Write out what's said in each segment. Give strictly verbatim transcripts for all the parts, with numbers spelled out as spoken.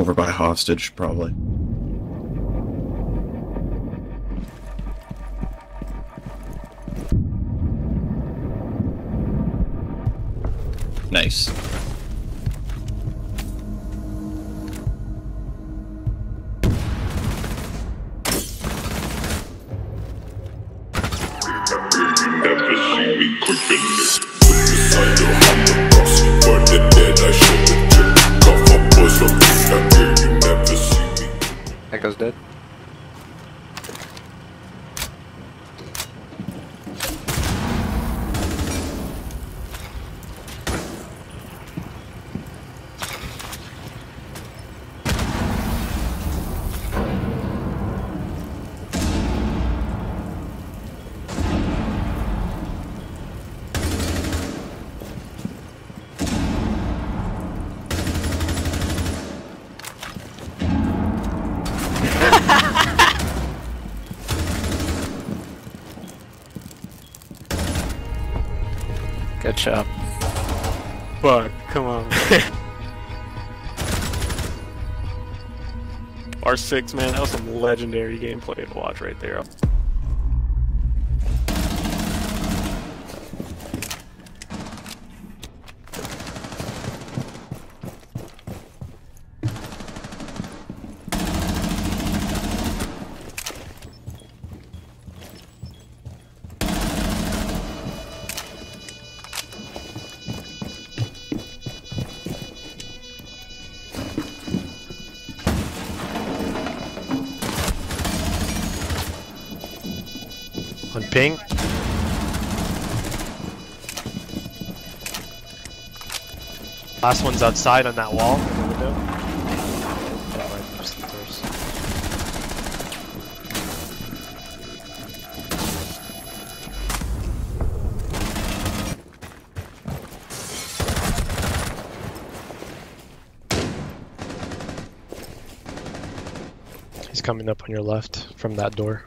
over by hostage, probably. Nice. Never see me creeping it. Suicidal on the bus, for the dead I should've took. Off a bus from that girl, you never see me. Echo's dead. Good job. Fuck, come on. R six, man, that was some legendary gameplay to watch right there. On ping. Last one's outside on that wall in the window. Yeah, right, there's the doors. He's coming up on your left from that door.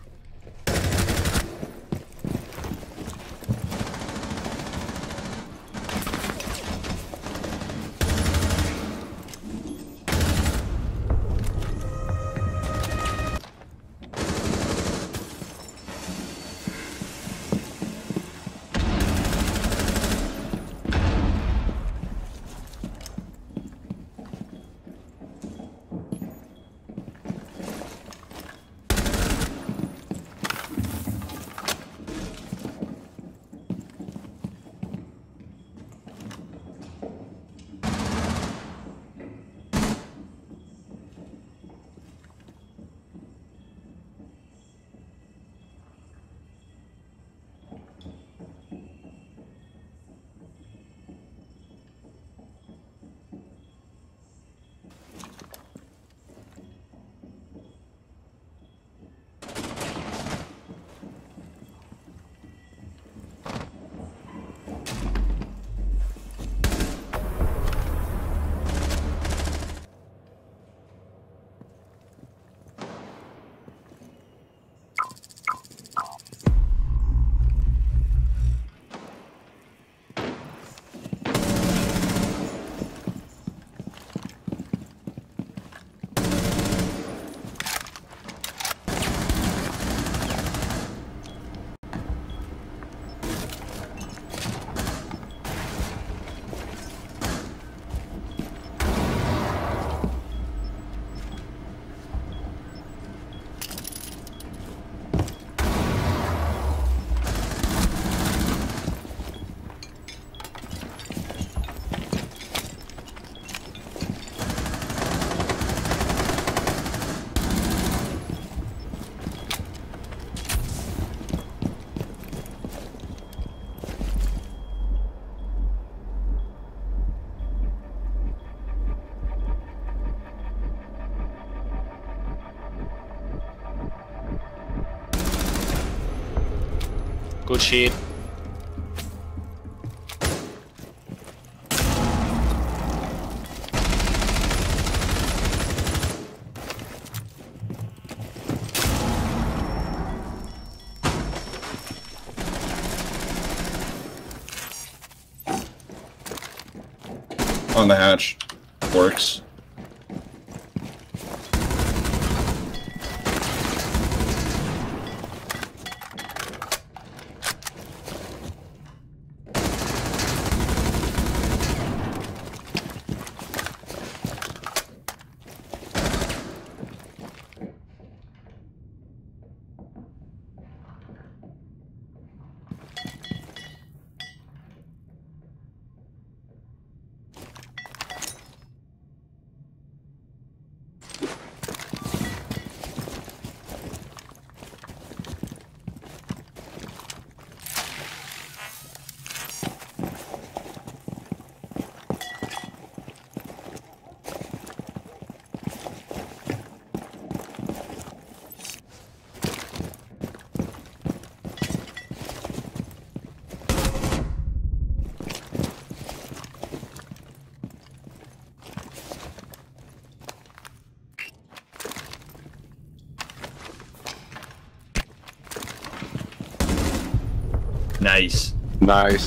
Good shit. On the hatch. Works. Nice. Nice.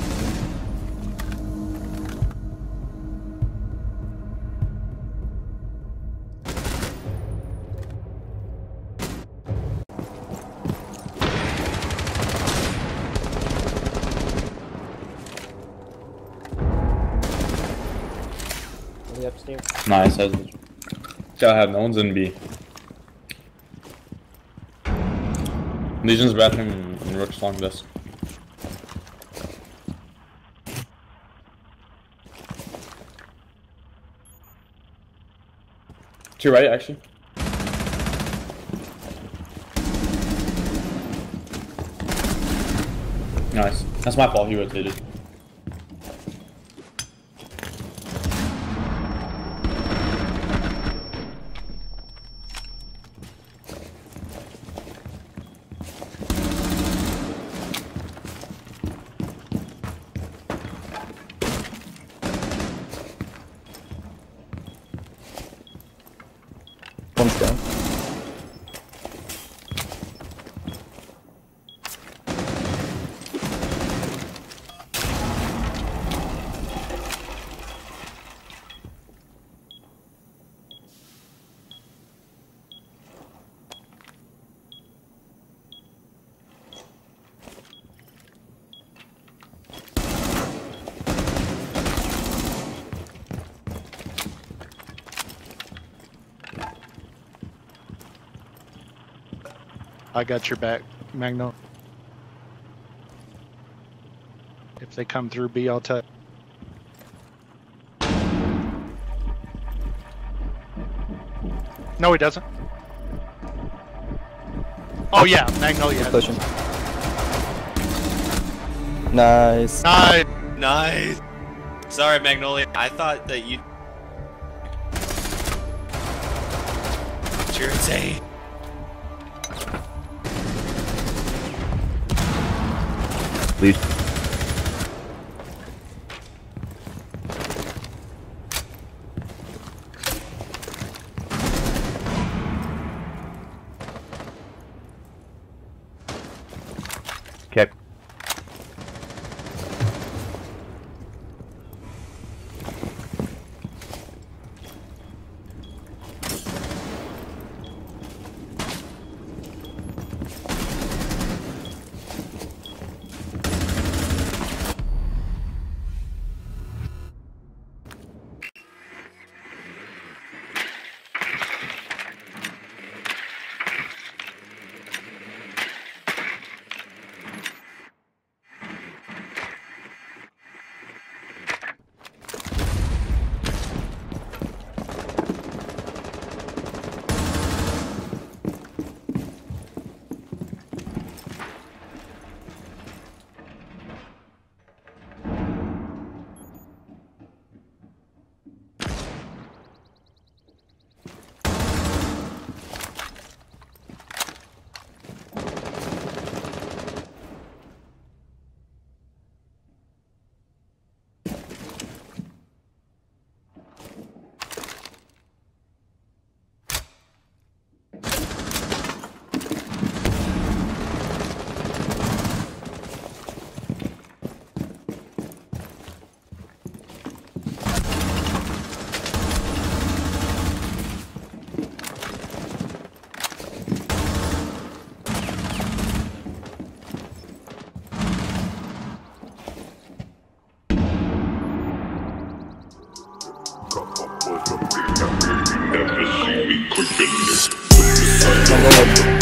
Upstairs. Nice. That's gotta have no one's in B. Legion's bathroom and Rook's long desk. To your right, actually. Nice. That's my fault. He rotated. One's down. I got your back, Magno. If they come through B, I'll tell. No, he doesn't. Oh yeah, Magnolia. Pushing. Nice. Nice. Nice. Sorry, Magnolia. I thought that you. You're insane. Please. Okay. Never see me cooking this.